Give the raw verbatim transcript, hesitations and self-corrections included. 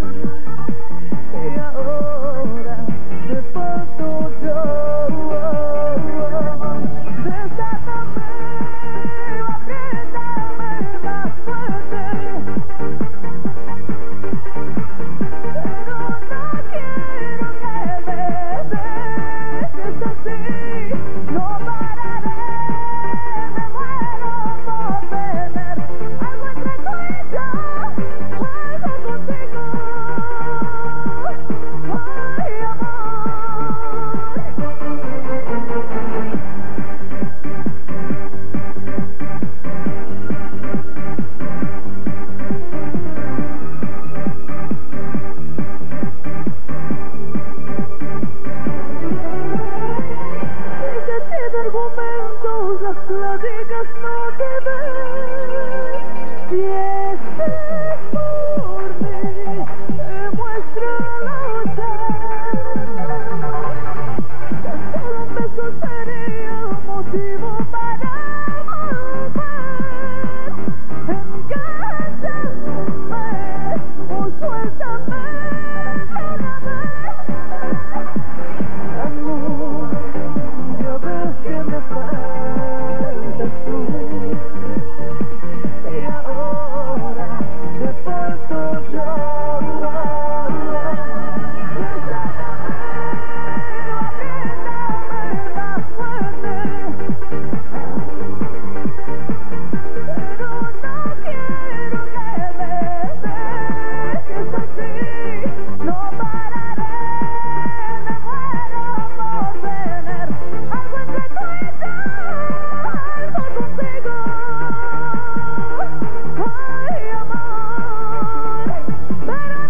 Y ahora te falto yo. Desátame, apriétame más fuerte. Pero no quiero que me dejes así. No pararé, me muero por tener algo entre tú y yo, algo contigo. Ay, amor. Y que tiene argumentos, las pláticas no te ven. Si estás por mí, te muestro la que solo un beso sería un motivo para volver. Encántame o suéltame de una vez. Amor, ya ves que me faltas tú. Y ahora te falto yo. Desátame, apriétame más fuerte. Pero no quiero que me dejes así. No pararé, me muero por tener algo entre tú y yo, algo contigo. Ay, amor, pero